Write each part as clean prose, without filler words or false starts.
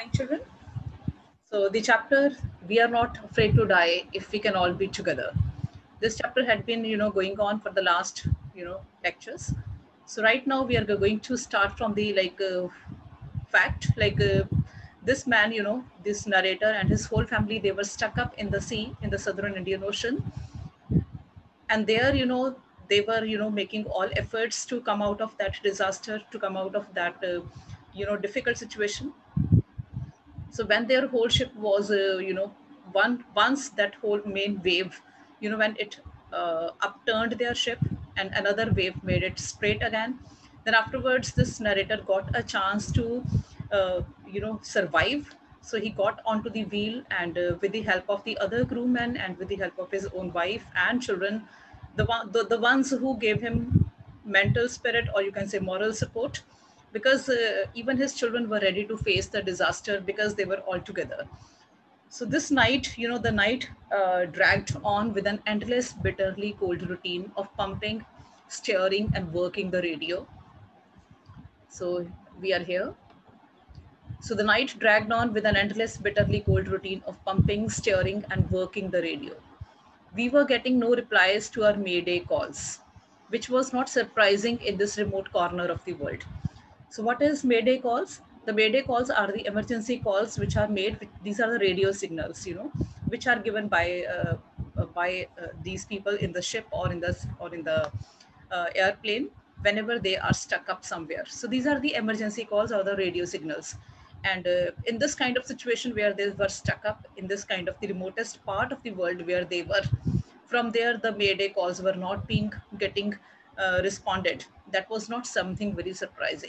morning, children. So the chapter, we are not afraid to die if we can all be together. This chapter had been, going on for the last, lectures. So right now we are going to start from the fact, this man, this narrator and his whole family, they were stuck up in the sea in the southern Indian Ocean. And there, they were, making all efforts to come out of that disaster, to come out of that, difficult situation. So when their whole ship was once that whole main wave, when it upturned their ship and another wave made it straight again, then afterwards this narrator got a chance to survive. So he got onto the wheel, and with the help of the other crewmen and with the help of his own wife and children, the ones who gave him mental spirit, or you can say moral support, because even his children were ready to face the disaster because they were all together. So this night, the night dragged on with an endless, bitterly cold routine of pumping, steering, and working the radio. So we are here. So the night dragged on with an endless, bitterly cold routine of pumping, steering, and working the radio. We were getting no replies to our Mayday calls, which was not surprising in this remote corner of the world. So what is Mayday calls? The Mayday calls are the emergency calls which are made. These are the radio signals, which are given by these people in the ship or in the airplane whenever they are stuck up somewhere. So these are the emergency calls or the radio signals. And in this kind of situation where they were stuck up in this kind of the remotest part of the world where they were, from there the Mayday calls were not being getting responded. That was not something very surprising.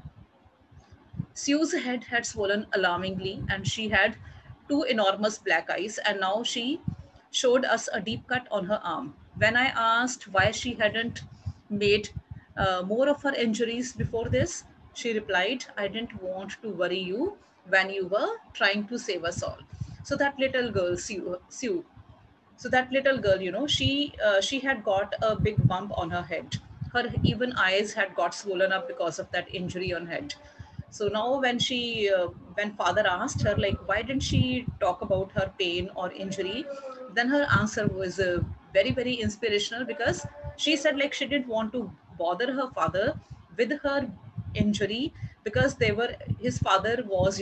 Sue's head had swollen alarmingly, and she had two enormous black eyes, and now she showed us a deep cut on her arm. When I asked why she hadn't made more of her injuries before this, she replied, I didn't want to worry you when you were trying to save us all. So that little girl, Sue, so that little girl, she had got a big bump on her head. Her even eyes had got swollen up because of that injury on head. So now when father asked her, like, why didn't she talk about her pain or injury, then her answer was very, very inspirational, because she said, like, she didn't want to bother her father with her injury, because his father was,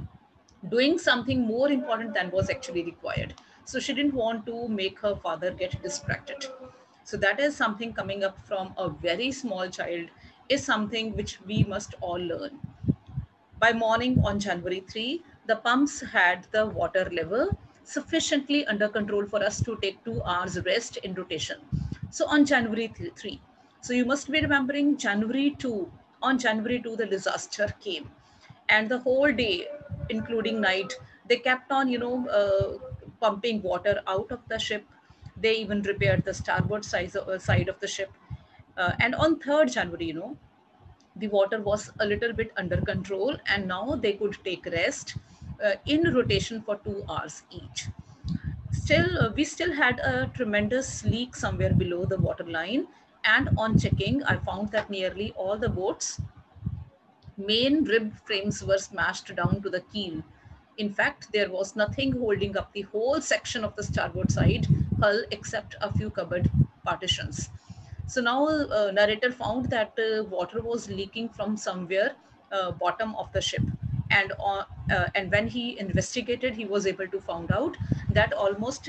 doing something more important than was actually required. So she didn't want to make her father get distracted. So that is something coming up from a very small child, is something which we must all learn. By morning on January 3, the pumps had the water level sufficiently under control for us to take 2 hours rest in rotation. So on January 3, so you must be remembering January 2, on January 2, the disaster came. And the whole day, including night, they kept on, pumping water out of the ship. They even repaired the starboard side of the ship. And on 3rd January, the water was a little bit under control, and now they could take rest in rotation for 2 hours each. Still, we still had a tremendous leak somewhere below the waterline, and on checking, I found that nearly all the boats' main rib frames were smashed down to the keel. In fact, there was nothing holding up the whole section of the starboard side hull except a few cupboard partitions. So now, narrator found that water was leaking from somewhere bottom of the ship, and when he investigated, he was able to find out that almost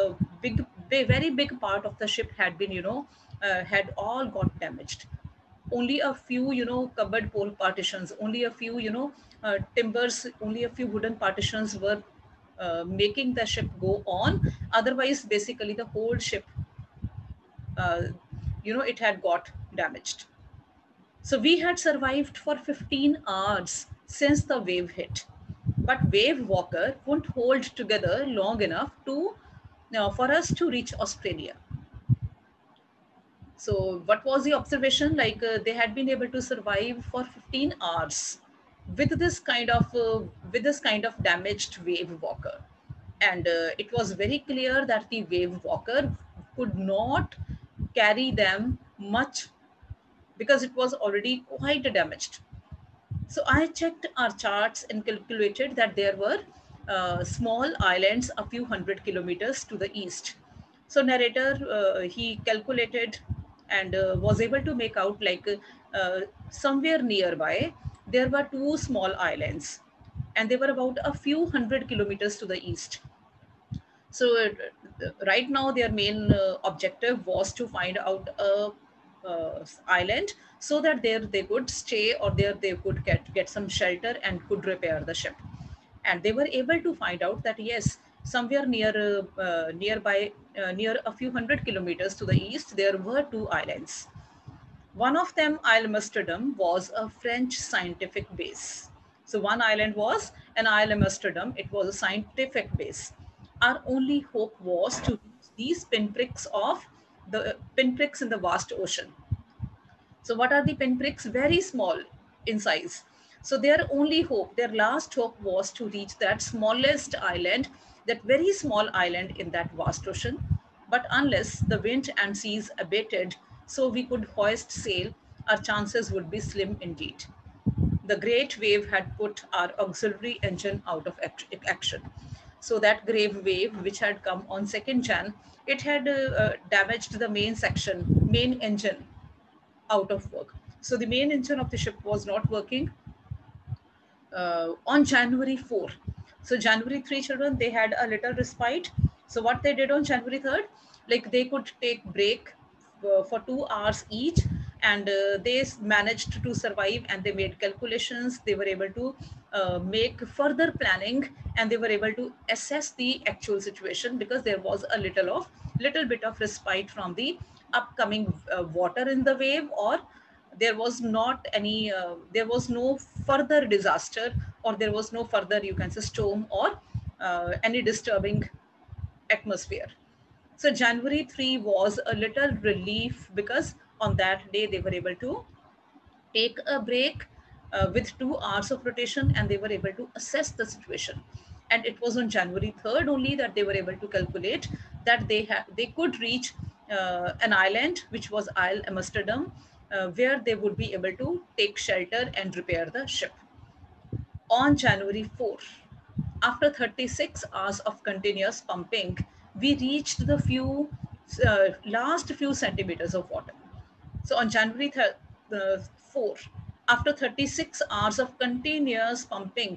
very big part of the ship had been, had all got damaged. Only a few, cupboard pole partitions, only a few, timbers, only a few wooden partitions were making the ship go on. Otherwise, basically, the whole ship, uh, it had got damaged. So we had survived for 15 hours since the wave hit. But Wave Walker wouldn't hold together long enough for us to reach Australia. So what was the observation? Like, they had been able to survive for 15 hours with this kind of damaged wave walker, and it was very clear that the wave walker could not carry them much because it was already quite damaged. So I checked our charts and calculated that there were small islands a few hundred kilometers to the east. So narrator, he calculated and was able to make out like somewhere nearby there were two small islands, and they were about a few hundred kilometers to the east. So right now, their main objective was to find out a island so that there they could stay, or there they could get some shelter and could repair the ship. And they were able to find out that yes, somewhere nearby, near a few hundred kilometers to the east, there were two islands. One of them, Isle Amsterdam, was a French scientific base. So one island was an Isle Amsterdam. It was a scientific base. Our only hope was to reach these pinpricks of the pinpricks in the vast ocean. So what are the pinpricks? Very small in size. So their only hope, their last hope was to reach that smallest island, that very small island in that vast ocean. But unless the wind and seas abated so we could hoist sail, our chances would be slim indeed. The great wave had put our auxiliary engine out of action. So that grave wave, which had come on 2nd Jan, it had damaged the main section, main engine, out of work. So the main engine of the ship was not working on January 4. So January 3, children, they had a little respite. So what they did on January 3rd, like they could take break for 2 hours each, and they managed to survive, and they made calculations. They were able to make further planning, and they were able to assess the actual situation, because there was a little bit of respite from the upcoming water in the wave, or there was not any there was no further disaster, or there was no further, you can say, storm, or any disturbing atmosphere. So January 3 was a little relief, because on that day they were able to take a break with 2 hours of rotation, and they were able to assess the situation. And it was on January 3rd only that they were able to calculate that they could reach an island, which was Isle Amsterdam, where they would be able to take shelter and repair the ship. On January 4th, after 36 hours of continuous pumping, we reached the last few centimeters of water. So on January 4th, after 36 hours of continuous pumping,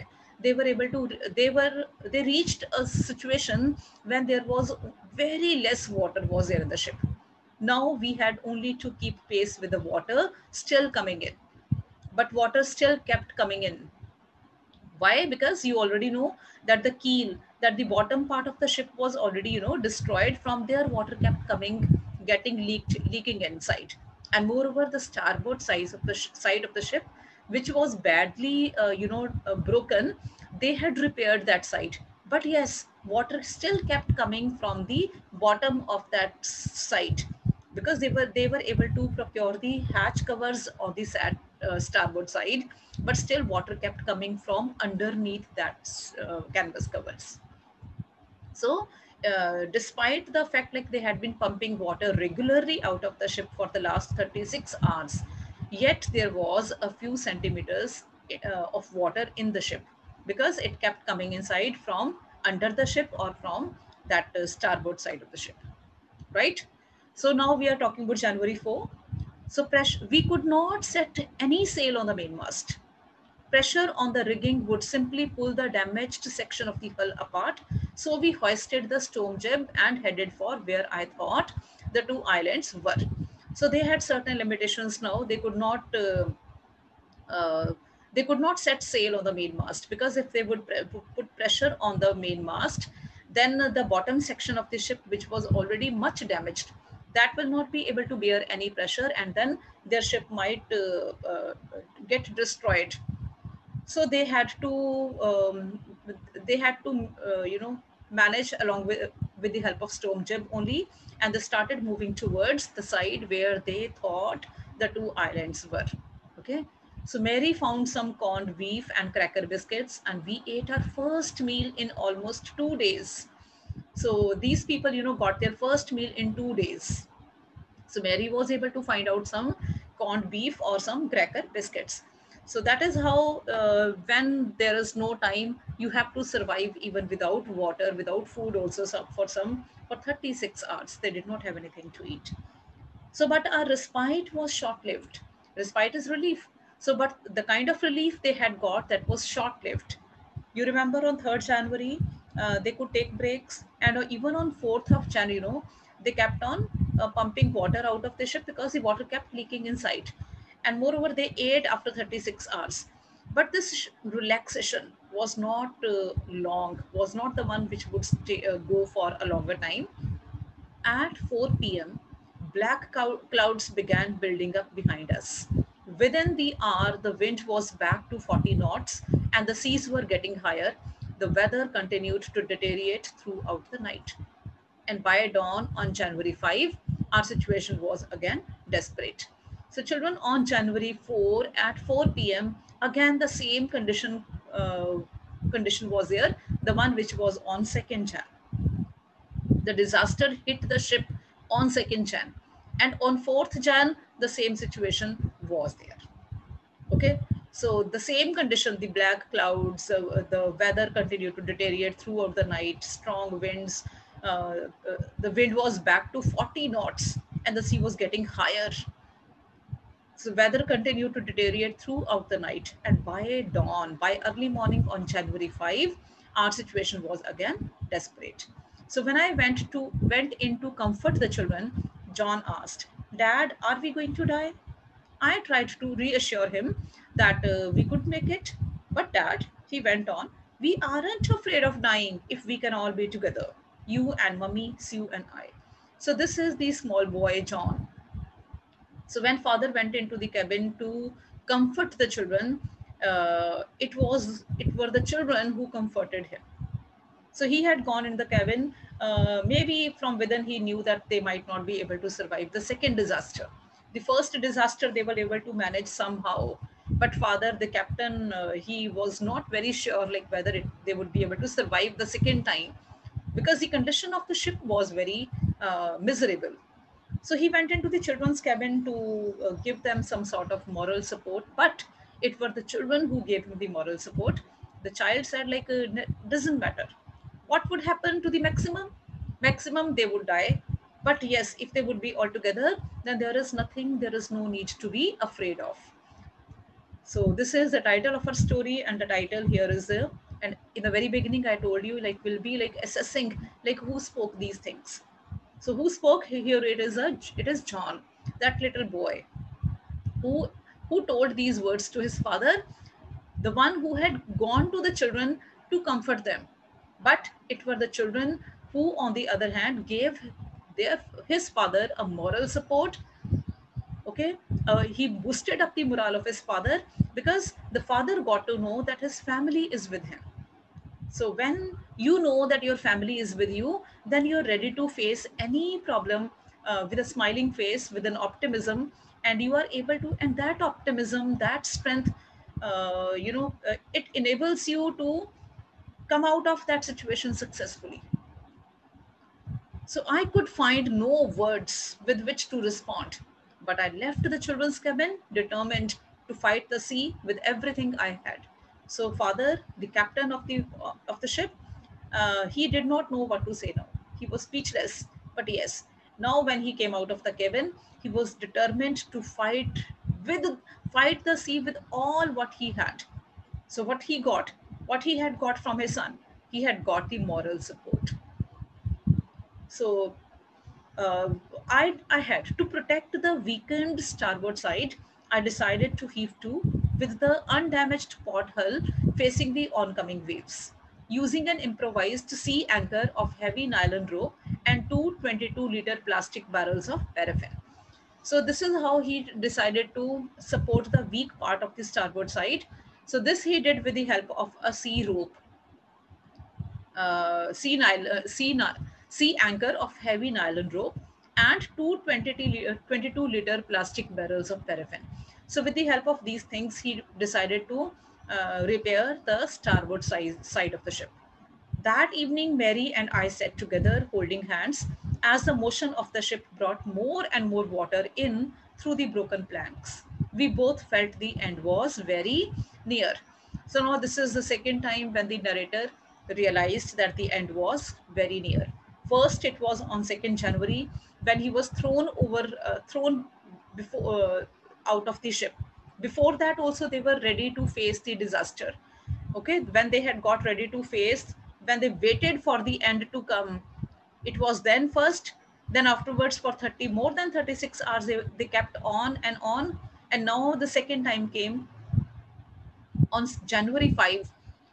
they reached a situation when there was very less water was there in the ship. Now we had only to keep pace with the water still coming in, but water still kept coming in. Why? Because you already know that the keel, that the bottom part of the ship was already, destroyed. From there, water kept coming, getting leaking inside. And moreover, the starboard side of the ship, which was badly broken, they had repaired that side. But yes, water still kept coming from the bottom of that side, because they were able to procure the hatch covers on the starboard side, but still water kept coming from underneath that canvas covers. So despite the fact like they had been pumping water regularly out of the ship for the last 36 hours, yet there was a few centimeters of water in the ship, because it kept coming inside from under the ship, or from that starboard side of the ship, right? So now we are talking about January 4. So we could not set any sail on the mainmast. Pressure on the rigging would simply pull the damaged section of the hull apart. So we hoisted the storm jib and headed for where I thought the two islands were. So they had certain limitations now. Uh, they could not set sail on the main mast, because if they would put pressure on the main mast, then the bottom section of the ship, which was already much damaged, that will not be able to bear any pressure, and then their ship might get destroyed. So they had to manage along with the help of storm jib only, and they started moving towards the side where they thought the two islands were. Okay, so Mary found some corned beef and cracker biscuits, and we ate our first meal in almost 2 days. So these people, got their first meal in 2 days. So Mary was able to find out some corned beef or some cracker biscuits. So that is how, when there is no time, you have to survive even without water, without food also. For 36 hours they did not have anything to eat. So but our respite was short lived. Respite is relief. So but the kind of relief they had got, that was short lived. You remember on 3rd January, they could take breaks, and even on 4th of January, they kept on pumping water out of the ship because the water kept leaking inside. And moreover, they ate after 36 hours. But this relaxation was not long, was not the one which would go for a longer time. At 4 p.m., black clouds began building up behind us. Within the hour, the wind was back to 40 knots and the seas were getting higher. The weather continued to deteriorate throughout the night. And by dawn on January 5, our situation was again desperate. So, children, on January 4 at 4 p.m., again the same condition was there, the one which was on 2nd Jan. The disaster hit the ship on 2nd Jan. And on 4th Jan, the same situation was there. Okay. So the same condition, the black clouds, the weather continued to deteriorate throughout the night, strong winds. The wind was back to 40 knots and the sea was getting higher. So weather continued to deteriorate throughout the night, and by dawn, by early morning on January 5, our situation was again desperate. So when I went in to comfort the children, John asked, "Dad, are we going to die?" I tried to reassure him that we could make it. "But Dad," he went on, "we aren't afraid of dying if we can all be together. You and Mummy, Sue and I." So this is the small boy John. So when father went into the cabin to comfort the children, it were the children who comforted him. So he had gone in the cabin. Maybe from within he knew that they might not be able to survive the second disaster. The first disaster they were able to manage somehow, but father, the captain, he was not very sure like whether they would be able to survive the second time, because the condition of the ship was very miserable. So he went into the children's cabin to give them some sort of moral support, but it were the children who gave him the moral support. The child said, like, doesn't matter. What would happen to the maximum? Maximum, they would die. But yes, if they would be all together, then there is nothing, there is no need to be afraid of. So this is the title of our story, and the title here is and in the very beginning I told you, like, we'll be like assessing like who spoke these things. So who spoke here? It is John, that little boy who who told these words to his father, the one who had gone to the children to comfort them. But it were the children who, on the other hand, gave his father a moral support. Okay, he boosted up the morale of his father because the father got to know that his family is with him. So when you know that your family is with you, then you're ready to face any problem with a smiling face, with an optimism, and you are able to. And that optimism, that strength, it enables you to come out of that situation successfully. So I could find no words with which to respond, but I left the children's cabin determined to fight the sea with everything I had. So father, the captain of the ship, he did not know what to say now. He was speechless. But yes, now when he came out of the cabin, he was determined to with fight the sea with all what he had. So what he had got from his son, he had got the moral support. So uh, I had to protect the weakened starboard side. I decided to heave to with the undamaged port hull facing the oncoming waves, using an improvised sea anchor of heavy nylon rope and two 22-liter plastic barrels of paraffin. So this is how he decided to support the weak part of the starboard side. So this he did with the help of a sea rope, sea anchor of heavy nylon rope, and two 22-liter plastic barrels of paraffin. So with the help of these things, he decided to repair the starboard side of the ship. That evening, Mary and I sat together holding hands as the motion of the ship brought more and more water in through the broken planks. We both felt the end was very near. So now this is the second time when the narrator realized that the end was very near. First, it was on 2nd January when he was thrown before out of the ship. Before that, also they were ready to face the disaster. Okay, when they had got ready to face, when they waited for the end to come, it was then first, then afterwards for 30 more than 36 hours they kept on and on, and now the second time came on January 5,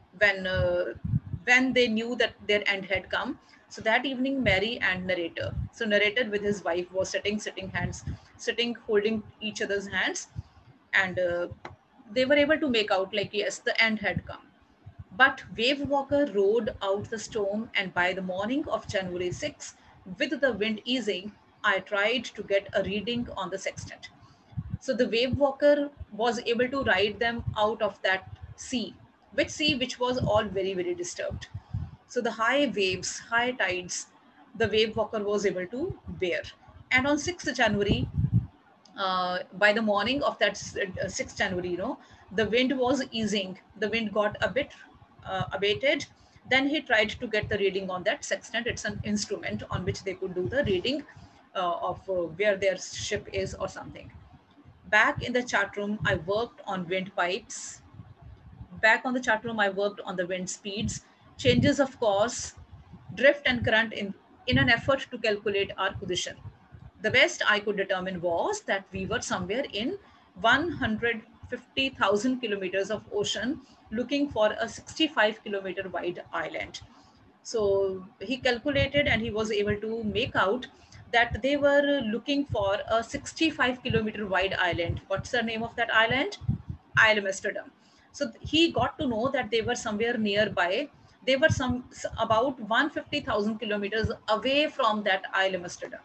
when they knew that their end had come. So that evening, Mary and narrator with his wife was sitting holding each other's hands, and they were able to make out like yes, the end had come. But Wave Walker rode out the storm, and by the morning of January 6, with the wind easing, I tried to get a reading on the sextant. So the Wave Walker was able to ride them out of that which was all very, very disturbed. So the high waves, high tides, the Wave Walker was able to bear. And on 6th January, by the morning of that 6th January, the wind was easing. The wind got a bit abated. Then he tried to get the reading on that sextant. It's an instrument on which they could do the reading of where their ship is or something. Back in the chat room, I worked on windpipes. Back on the chat room, I worked on the wind speeds, changes of course, drift and current in an effort to calculate our position. The best I could determine was that we were somewhere in 150,000 kilometers of ocean looking for a 65-kilometer wide island. So he calculated and he was able to make out that they were looking for a 65-kilometer wide island. What's the name of that island? Isle of Amsterdam. So he got to know that they were somewhere nearby. They were about 150,000 kilometers away from that Isle of Amsterdam.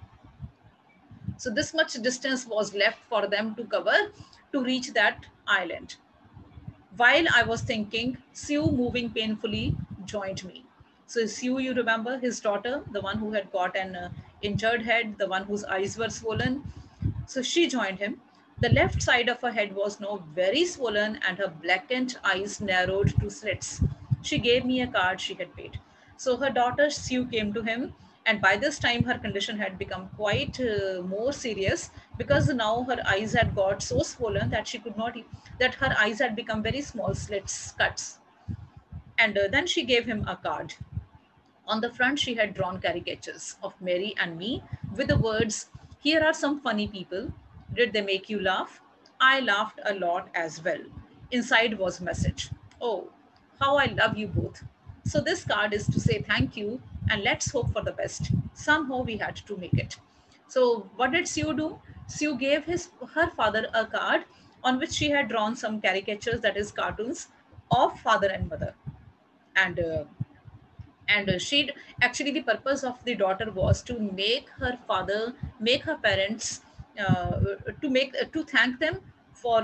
So this much distance was left for them to cover to reach that island. While I was thinking, Sue, moving painfully, joined me. So Sue, you remember his daughter, the one who had got an injured head, the one whose eyes were swollen. So she joined him. The left side of her head was now very swollen and her blackened eyes narrowed to slits. She gave me a card she had paid. So her daughter Sue came to him, and by this time her condition had become quite more serious, because now her eyes had got so swollen that she could not, that her eyes had become very small slits, cuts. And then she gave him a card. On the front, she had drawn caricatures of Mary and me with the words, "Here are some funny people. Did they make you laugh?" I laughed a lot as well. Inside was message. "Oh, how I love you both." So this card is to say thank you and let's hope for the best. Somehow we had to make it. So what did Sue do? Sue gave her father a card on which she had drawn some caricatures, that is cartoons, of father and mother. And she'd actually, the purpose of the daughter was to make her parents, uh, to thank them for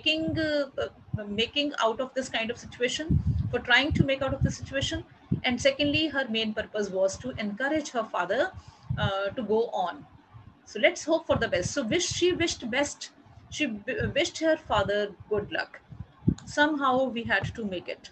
making out of this kind of situation, for trying to make out of the situation. And secondly, her main purpose was to encourage her father to go on. So let's hope for the best. So she wished best. She wished her father good luck. Somehow we had to make it.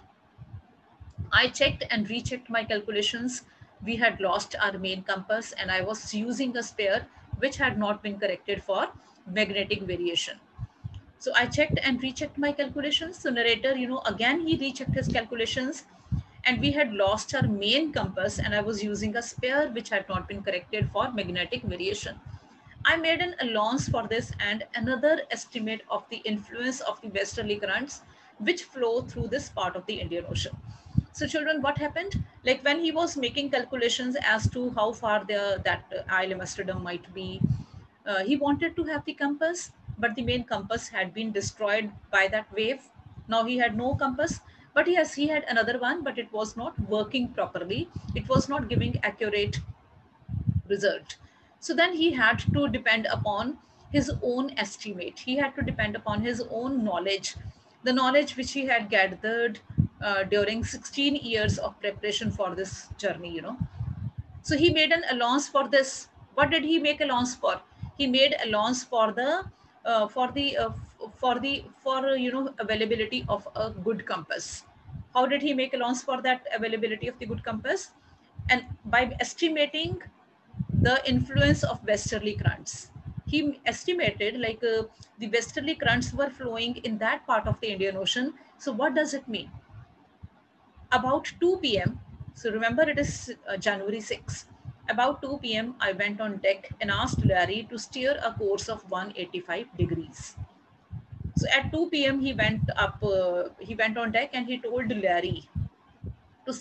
I checked and rechecked my calculations. We had lost our main compass, and I was using a spare which had not been corrected for magnetic variation. So I checked and rechecked my calculations. So narrator, again he rechecked his calculations, and we had lost our main compass, and I was using a spare which had not been corrected for magnetic variation. I made an allowance for this and another estimate of the influence of the westerly currents which flow through this part of the Indian Ocean. So, children, what happened? Like when he was making calculations as to how far that Isle of Amsterdam might be, he wanted to have the compass, but the main compass had been destroyed by that wave. Now he had no compass, but yes, he had another one, but it was not working properly. It was not giving accurate result. So then he had to depend upon his own estimate. He had to depend upon his own knowledge, the knowledge which he had gathered during 16 years of preparation for this journey. So he made an allowance for this. What did he make allowance for? He made allowance for the availability of a good compass. How did he make allowance for that availability of the good compass? And by estimating the influence of westerly currents, he estimated like the westerly currents were flowing in that part of the Indian Ocean. So what does it mean? About 2 p.m. So remember, it is January 6th. About 2 p.m., I went on deck and asked Larry to steer a course of 185 degrees. So at 2 p.m., he went on deck and he told Larry to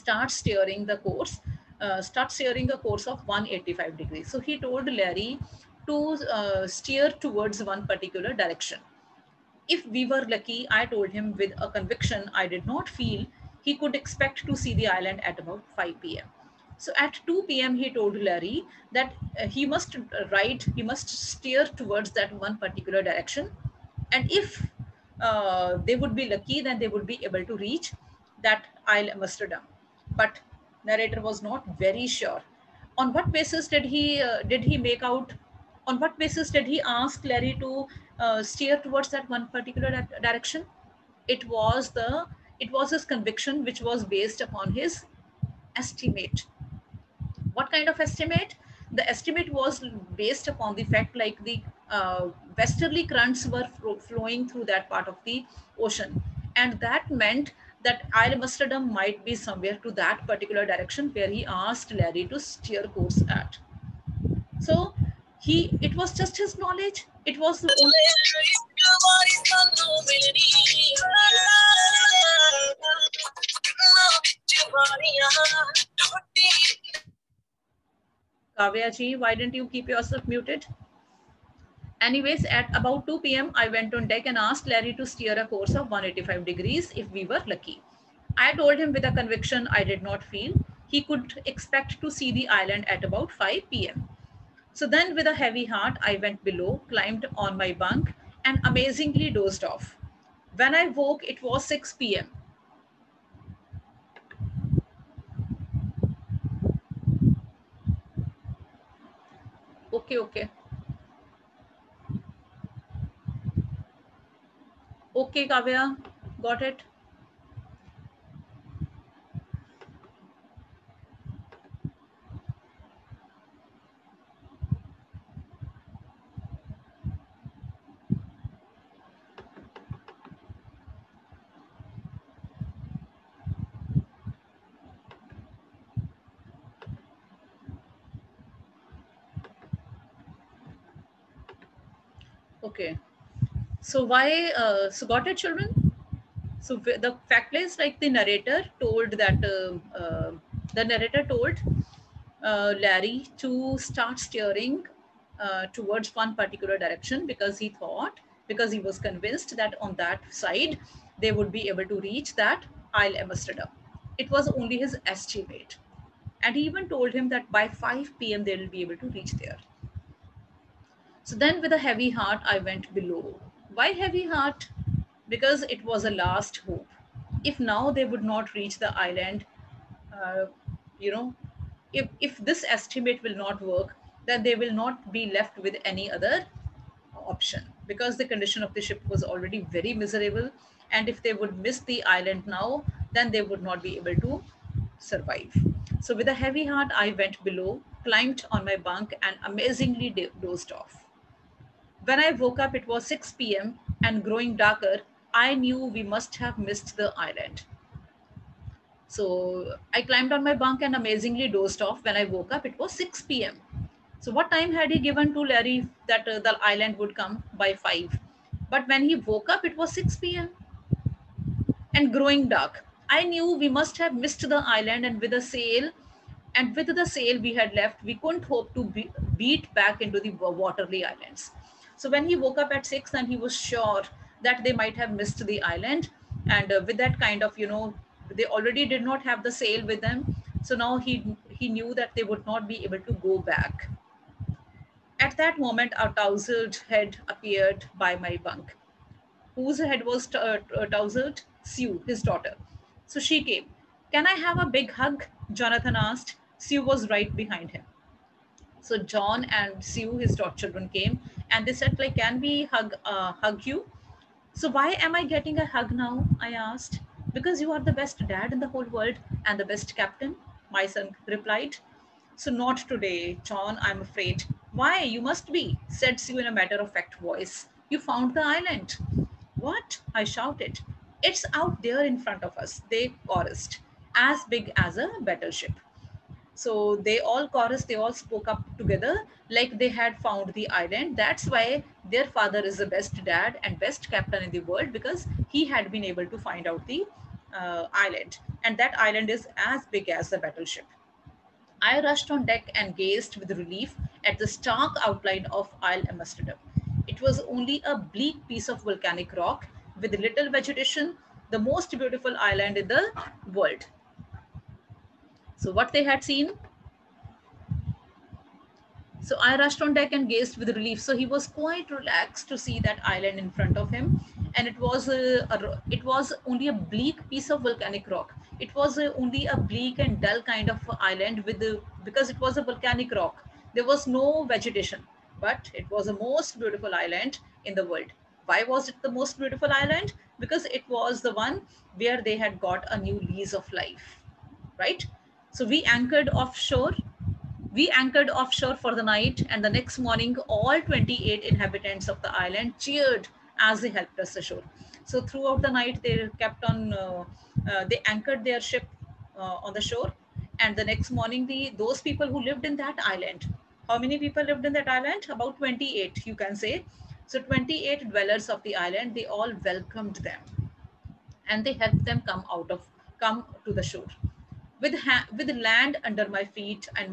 start steering a course of 185 degrees. So he told Larry to steer towards one particular direction. If we were lucky, I told him with a conviction I did not feel, he could expect to see the island at about 5 p.m. So at 2 p.m., he told Larry that he must steer towards that one particular direction. And if they would be lucky, then they would be able to reach that Isle Amsterdam. But narrator was not very sure. On what basis did he make out? On what basis did he ask Larry to steer towards that one particular direction? It was the it was his conviction, which was based upon his estimate. What kind of estimate? The estimate was based upon the fact like the westerly currents were flowing through that part of the ocean, and that meant that Isle Amsterdam might be somewhere to that particular direction where he asked Larry to steer course at. So it was just his knowledge. It was the only. Kavya ji, why didn't you keep yourself muted? Anyways, at about 2 p.m., I went on deck and asked Larry to steer a course of 185 degrees if we were lucky. I told him with a conviction I did not feel, he could expect to see the island at about 5 p.m. So then, with a heavy heart, I went below, climbed on my bunk, and amazingly dozed off. When I woke, it was 6 p.m. Okay, okay. Okay, Kavya, got it. Okay. So why? So got it, children. So the fact is, like the narrator told Larry to start steering towards one particular direction because he was convinced that on that side they would be able to reach that Isle Amsterdam. It was only his estimate, and he even told him that by 5 p.m. they will be able to reach there. So then, with a heavy heart, I went below. Why heavy heart? Because it was a last hope. If now they would not reach the island, uh, you know, if this estimate will not work, then they will not be left with any other option because the condition of the ship was already very miserable. And if they would miss the island now, then they would not be able to survive. So, with a heavy heart, I went below, climbed on my bunk, and amazingly dozed off. When I woke up, it was 6 p.m. and growing darker. I knew we must have missed the island. So I climbed on my bunk and amazingly dozed off. When I woke up, it was 6 p.m. So, what time had he given to Larry that the island would come by 5? But when he woke up, it was 6 p.m. and growing dark. I knew we must have missed the island, and with the sail we had left, we couldn't hope to beat back into the Waterley Islands. So when he woke up at 6, then he was sure that they might have missed the island. And with that kind of, they already did not have the sail with them. So now he knew that they would not be able to go back. At that moment, a tousled head appeared by my bunk. Whose head was tousled? Sue, his daughter. So she came. Can I have a big hug? Jonathan asked. Sue was right behind him. So John and Sue, his children, came and they said, like, can we hug you? So why am I getting a hug now? I asked. Because you are the best dad in the whole world and the best captain, my son replied. So not today, John, I'm afraid. Why? You must be, said Sue in a matter of fact voice. You found the island. What? I shouted. It's out there in front of us, they chorused, as big as a battleship. So they all chorused, they all spoke up together like they had found the island. That's why their father is the best dad and best captain in the world, because he had been able to find out the island. And that island is as big as the battleship. I rushed on deck and gazed with relief at the stark outline of Isle Amsterdam. It was only a bleak piece of volcanic rock with little vegetation, the most beautiful island in the world. So, what they had seen. So I rushed on deck and gazed with relief. So he was quite relaxed to see that island in front of him, and it was only a bleak piece of volcanic rock. It was only a bleak and dull kind of island because it was a volcanic rock. There was no vegetation, but it was the most beautiful island in the world. Why was it the most beautiful island? Because it was the one where they had got a new lease of life, right? So we anchored offshore for the night, and the next morning, all 28 inhabitants of the island cheered as they helped us ashore. So, throughout the night, they anchored their ship on the shore, and the next morning, those people who lived in that island, how many people lived in that island? About 28, you can say. So, 28 dwellers of the island, they all welcomed them, and they helped them come to the shore with land under my feet, and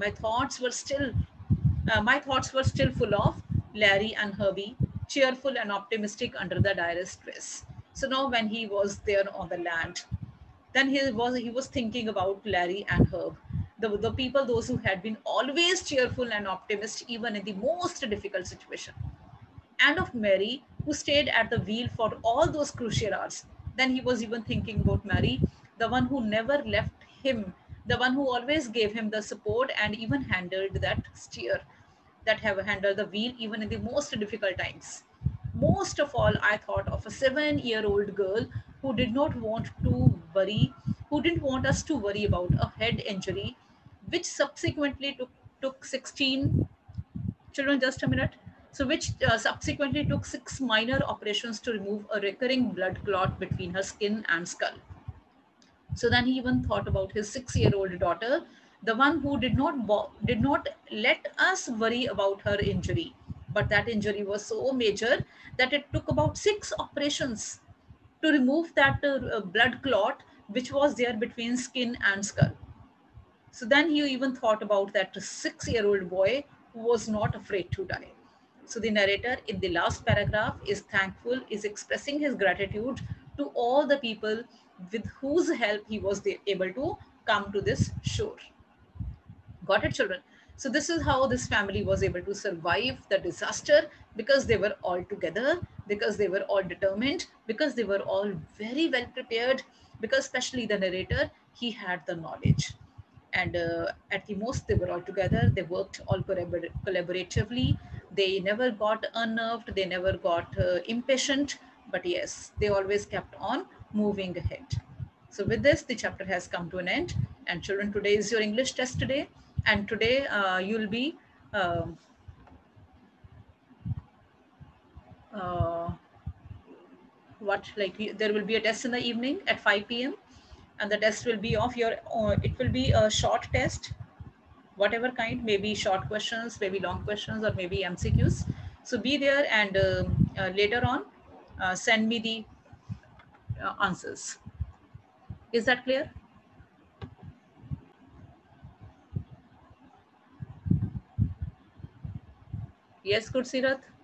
my thoughts were still full of Larry and Herbie, cheerful and optimistic under the direst stress. So now when he was there on the land, then he was thinking about Larry and Herb, the people, those who had been always cheerful and optimistic even in the most difficult situation, and of Mary, who stayed at the wheel for all those crucial hours. Then he was even thinking about Mary, the one who never left him, the one who always gave him the support and even handled that steer, that have handled the wheel even in the most difficult times. Most of all, I thought of a 7-year-old girl who did not want to worry, who didn't want us to worry about a head injury, which subsequently took 16 children, just a minute. So, which subsequently took 6 minor operations to remove a recurring blood clot between her skin and skull. So then he even thought about his 6-year-old daughter, the one who did not let us worry about her injury, but that injury was so major that it took about 6 operations to remove that blood clot which was there between skin and skull. So then he even thought about that 6-year-old boy who was not afraid to die. So the narrator in the last paragraph is thankful, is expressing his gratitude to all the people with whose help he was able to come to this shore. Got it, children? So this is how this family was able to survive the disaster, because they were all together, because they were all determined, because they were all very well prepared, because especially the narrator, he had the knowledge. And at the most, they were all together. They worked all collaboratively. They never got unnerved. They never got impatient. But yes, they always kept on moving ahead. So with this, the chapter has come to an end. And children, today is your English test today. And today you'll be um uh, what like there will be a test in the evening at 5 p.m. And the test will be of your. It will be a short test, whatever kind, maybe short questions, maybe long questions, or maybe MCQs. So be there, and later on, send me the answers. Is that clear? Yes, good, Sirath.